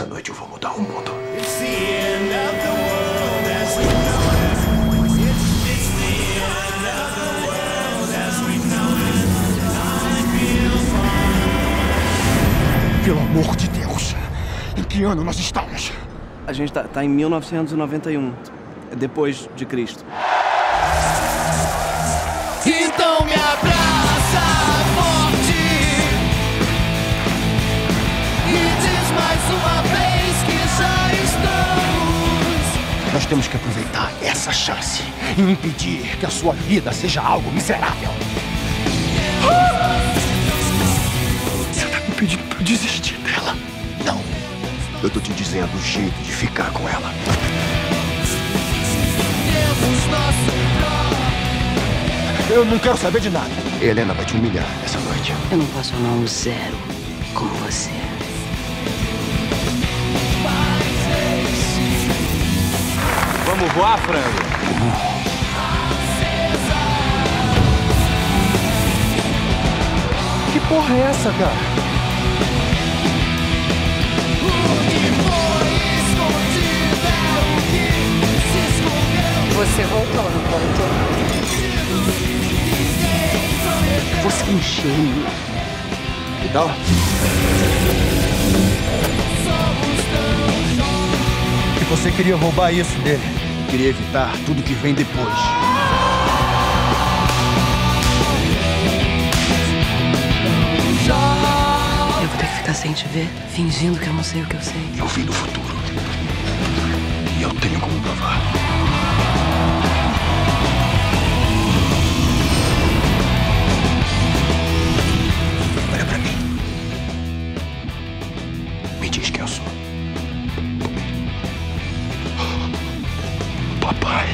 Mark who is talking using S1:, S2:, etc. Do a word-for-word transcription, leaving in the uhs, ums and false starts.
S1: Essa noite eu vou mudar o mundo.
S2: Pelo amor de Deus! Em que ano nós estamos?
S3: A gente tá, tá em mil novecentos e noventa e um, depois de Cristo.
S4: Então me abraça forte e diz mais uma vez que já estamos.
S2: Nós temos que aproveitar essa chance e impedir que a sua vida seja algo miserável. Você tá me pedindo pra eu desistir dela? Não. Eu tô te dizendo o jeito de ficar com ela.
S4: Temos nosso
S2: Eu não quero saber de nada. Helena vai te humilhar essa noite.
S5: Eu não posso amar um zero como você.
S3: Vamos voar, frango?
S2: Que porra é essa, cara?
S5: Você voltou, não voltou? Você é um gênio.
S2: Que tal? E você queria roubar isso dele. Queria evitar tudo que vem depois.
S5: Eu vou ter que ficar sem te ver, fingindo que eu não sei o que eu sei.
S1: Eu vim do futuro. E eu tenho como provar. Olha pra mim. Me diz quem eu sou. Papai.